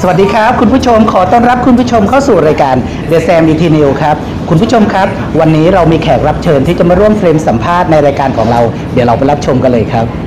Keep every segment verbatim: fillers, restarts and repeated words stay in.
สวัสดีครับคุณผู้ชมขอต้อนรับคุณผู้ชมเข้าสู่รายการ The Sam อี ที News ครับคุณผู้ชมครับวันนี้เรามีแขกรับเชิญที่จะมาร่วมเฟรมสัมภาษณ์ในรายการของเราเดี๋ยวเราไปรับชมกันเลยครับ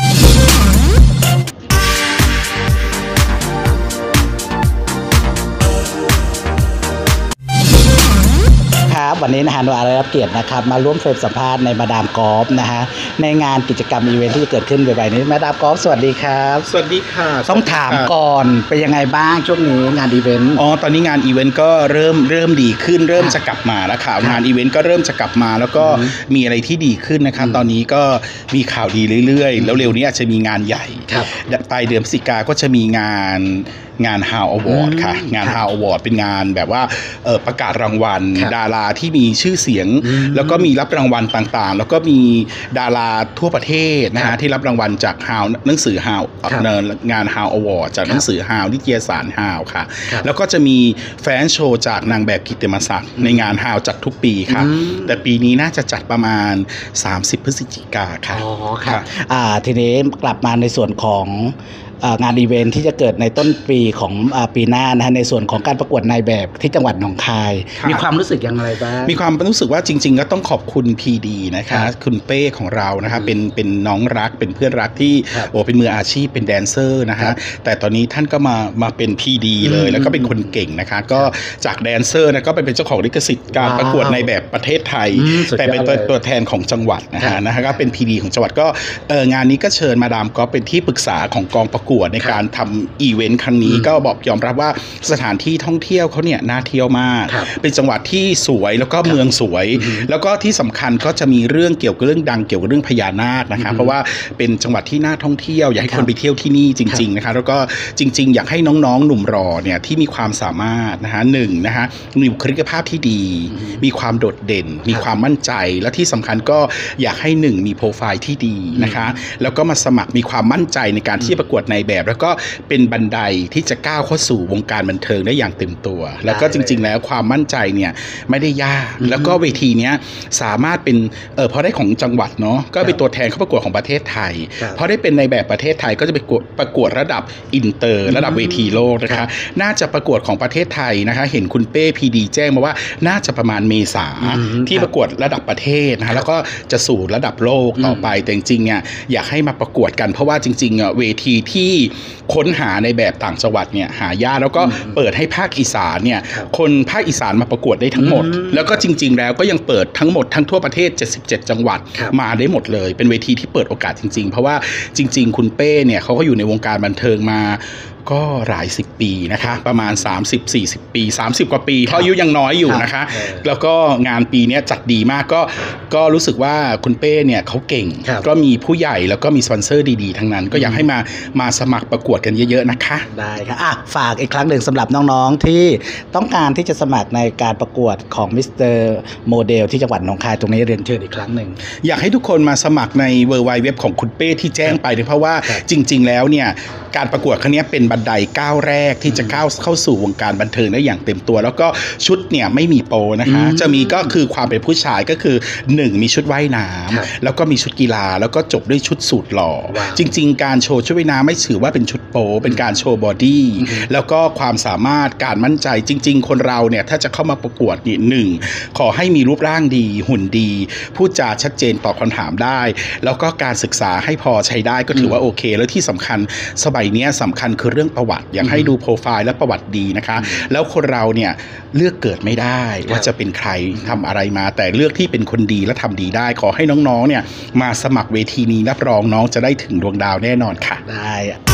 วันนี้นะฮะเราได้รับเกียรตินะครับมาร่วมเฟรมสัมภาษณ์ในมาดามกอล์ฟนะฮะในงานกิจกรรมอีเวนท์ที่จะเกิดขึ้นบ่อยๆนี้มาดามกอล์ฟสวัสดีครับสวัสดีค่ะต้องถามก่อนเป็นยังไงบ้างช่วงนี้งานอีเวนต์อ๋อตอนนี้งานอีเวนต์ก็เริ่มเริ่มดีขึ้นเริ่มจะกลับมาแล้วค่ะงานอีเวนต์ก็เริ่มจะกลับมาแล้วก็มีอะไรที่ดีขึ้นนะคะตอนนี้ก็มีข่าวดีเรื่อยๆแล้วเร็วนี้อาจจะมีงานใหญ่ปลายเดือนพฤศจิกาก็จะมีงานงาน How Award ค่ะงาน How Award เป็นงานแบบว่าประกาศรางวัลดาราที่มีชื่อเสียงแล้วก็มีรับรางวัลต่างๆแล้วก็มีดาราทั่วประเทศนะฮะที่รับรางวัลจาก How หนังสือ How งาน How Award จากหนังสือ How นิตยสาร How ค่ะแล้วก็จะมีแฟนโชว์จากนางแบบกิตติมศักดิ์ในงาน How จัดทุกปีค่ะแต่ปีนี้น่าจะจัดประมาณสามสิบพฤศจิกาค่ะอ๋อค่ะอ่าทีนี้กลับมาในส่วนของงานอีเวนท์ที่จะเกิดในต้นปีของปีหน้านะฮะในส่วนของการประกวดนายแบบที่จังหวัดหนองคายมีความรู้สึกอย่างไรบ้างมีความรู้สึกว่าจริงๆก็ต้องขอบคุณ พี ดี นะคะคุณเป้ของเรานะคะเป็นเป็นน้องรักเป็นเพื่อนรักที่โอ้เป็นมืออาชีพเป็นแดนเซอร์นะคะแต่ตอนนี้ท่านก็มามาเป็น พี ดี เลยแล้วก็เป็นคนเก่งนะคะก็จากแดนเซอร์นะก็ไปเป็นเจ้าของลิขสิทธิ์การประกวดนายแบบประเทศไทยแต่เป็นตัวแทนของจังหวัดนะฮะนะฮะก็เป็น พี ดี ของจังหวัดก็งานนี้ก็เชิญมาดามก็เป็นที่ปรึกษาของกองประกวดในการทำอีเวนต์ครั้งนี้ก็บอกยอมรับว่าสถานที่ท่องเที่ยวเขาเนี่ยน่าเที่ยวมากเป็นจังหวัดที่สวยแล้วก็เมืองสวยแล้วก็ที่สำคัญก็จะมีเรื่องเกี่ยวกับเรื่องดังเกี่ยวกับเรื่องพญานาคนะคะเพราะว่าเป็นจังหวัดที่น่าท่องเที่ยวอยากให้คนไปเที่ยวที่นี่จริงๆนะคะแล้วก็จริงๆอยากให้น้องๆหนุ่มรอเนี่ยที่มีความสามารถนะคะหนึ่งนะคะมีบุคลิกภาพที่ดีมีความโดดเด่นมีความมั่นใจและที่สำคัญก็อยากให้หนึ่งมีโปรไฟล์ที่ดีนะคะแล้วก็มาสมัครมีความมั่นใจในการที่จะประกวดในแบบแล้วก็เป็นบันไดที่จะก้าวเข้าสู่วงการบันเทิงได้อย่างเต็มตัวแล้วก็จริงๆแล้วความมั่นใจเนี่ยไม่ได้ยากแล้วก็เวทีเนี้ยสามารถเป็นเออพอได้ของจังหวัดเนาะก็เป็นตัวแทนเข้าประกวดของประเทศไทยพอได้เป็นในแบบประเทศไทยก็จะไปประกวดระดับอินเตอร์ระดับเวทีโลกนะคะน่าจะประกวดของประเทศไทยนะคะเห็นคุณเป้ พี ดี แจ้งมาว่าน่าจะประมาณเมษาที่ประกวดระดับประเทศนะคะแล้วก็จะสู่ระดับโลกต่อไปแต่จริงๆเนี่ยอยากให้มาประกวดกันเพราะว่าจริงๆอ่ะเวทีที่ค้นหาในแบบต่างจังหวัดเนี่ยหายากแล้วก็เปิดให้ภาคอีสานเนี่ยคนภาคอีสานมาประกวดได้ทั้งหมดแล้วก็จริงๆแล้วก็ยังเปิดทั้งหมดทั้งทั่วประเทศเจ็ดสิบเจ็ดจังหวัดมาได้หมดเลยเป็นเวทีที่เปิดโอกาสจริงๆเพราะว่าจริงๆคุณเป้เนี่ยเขาก็อยู่ในวงการบันเทิงมาก็หลายสิบปีนะคะประมาณ สามสิบ สี่สิบ ปีสามสิบกว่าปีเพราะอายุยังน้อยอยู่นะคะแล้วก็งานปีนี้จัดดีมากก็ก็รู้สึกว่าคุณเป้เนี่ยเขาเก่งก็มีผู้ใหญ่แล้วก็มีสปอนเซอร์ดีๆทั้งนั้นก็อยากให้มามาสมัครประกวดกันเยอะๆนะคะได้ค่ะอ่ะฝากอีกครั้งหนึ่งสำหรับน้องๆที่ต้องการที่จะสมัครในการประกวดของมิสเตอร์โมเดลที่จังหวัดหนองคายตรงนี้เรียนเชิญอีกครั้งหนึ่งอยากให้ทุกคนมาสมัครในเวอร์ไวเว็บของคุณเป้ที่แจ้งไปเพราะว่าจริงๆแล้วเนี่ยการประกวดครั้งนี้เป็นบันไดก้าวแรกที่จะก้าวเข้าสู่วงการบันเทิงได้อย่างเต็มตัวแล้วก็ชุดเนี่ยไม่มีโปนะคะจะมีก็คือความเป็นผู้ชายก็คือหนึ่งมีชุดว่ายน้ำแล้วก็มีชุดกีฬาแล้วก็จบด้วยชุดสูทหล่อจริงๆการโชว์ชุดว่ายน้ำไม่ถือว่าเป็นชุดโปเป็นการโชว์บอดี้แล้วก็ความสามารถการมั่นใจจริงๆคนเราเนี่ยถ้าจะเข้ามาประกวดนี่หนึ่งขอให้มีรูปร่างดีหุ่นดีพูดจาชัดเจนตอบคำถามได้แล้วก็การศึกษาให้พอใช้ได้ก็ถือว่าโอเคแล้วที่สำคัญสมัยนี้สำคัญคือเรื่องประวัติอยากให้ดูโปรไฟล์และประวัติดีนะคะแล้วคนเราเนี่ยเลือกเกิดไม่ได้ว่าจะเป็นใครทำอะไรมาแต่เลือกที่เป็นคนดีและทำดีได้ขอให้น้องๆเนี่ยมาสมัครเวทีนี้รับรองน้องจะได้ถึงดวงดาวแน่นอนค่ะได้